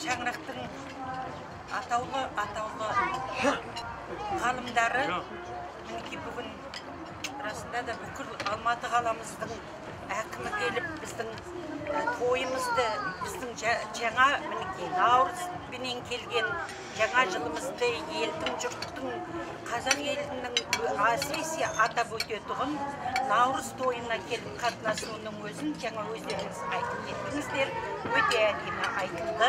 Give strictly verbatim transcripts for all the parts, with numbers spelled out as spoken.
шаңырақтың атаулы атаулы ғалымдары мінекей бүгін расында да бүкіл Алматы қаламыздың әкімі келіп біздің тойымызды, біздің жаңа мінекей Наурызбенен келген жаңа жылымызды елдің жұрттың, қазақ елінің әсіресе атап өтетұғын Наурыз тойына келіп қатынасуының өзін жаңа өздеріңіз айтып кеттіңіздер, өте әдемі айтылды.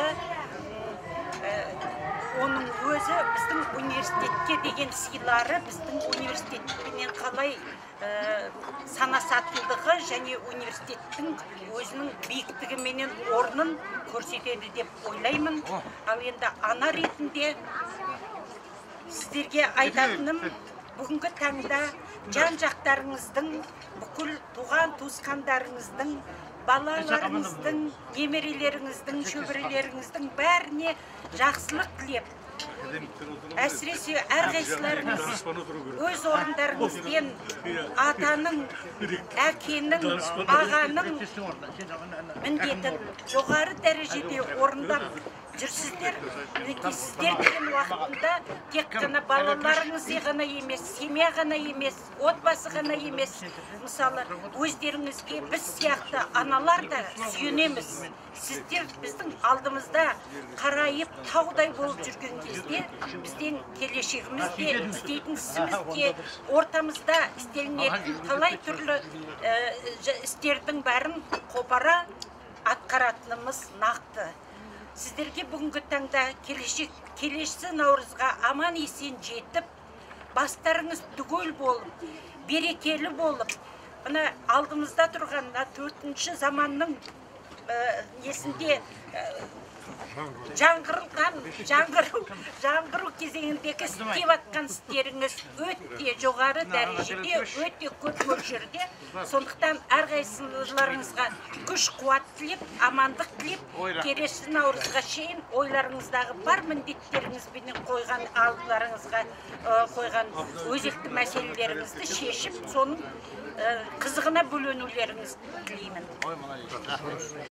Оның өзі біздің университетке деген сыйлары, біздің университетпенен қалай санасатындығы және университеттің өзінің биіктігі менен орнын көрсетеді деп ойлаймын. Ал енді ана ретінде сіздерге айтатыным, бүгінгі таңда жан-жақтарыңыздың, бүкіл туған туысқандарыңыздың, балаларыңыздың, немерелеріңіздің, шөберелеріңіздің бәріне жақсылық тілеп, әсіресе әрқайсыларыңыз өз орындарыңызбен атаның, әкенің, ағаның міндетін жоғары дәрежеде орындап жүрсіздер. Сіздер деген уақытында тек қана балаларыңызды ғана емес, семья ғана емес, отбасы ғана емес, мысалы өздеріңізге біз сияқты аналар да сүйенеміз. Сіздер біздің алдымызда қарайып таудай болып жүрген кезде бізден келешегімізде, істейтін ісімізде, ортамызда істелінетін талай түрлі істердің бәрін қопара атқаратынымыз нақты. Сіздерге бүгінгі таңда келесі Наурызға аман есен жетіп, бастарыңыз түгел болып, берекелі болып, мына алдымызда тұрған төртінші заманның несінде жаңғырылған, жаңғыру, жаңғыру кезеңіндегі істеп атқан істеріңіз өте жоғары дәрежеде, өте көп мөлшерде. Сондықтан әрқайсыларыңызға күш қуат тілеп, амандық тілеп, келесі Наурызға шейін ойларыңыздағы бар міндеттеріңізбен қойған алдыларыңызға қойған өзекті мәселелеріңізді шешіп, соның қызығына бөленулеріңізді тілеймін.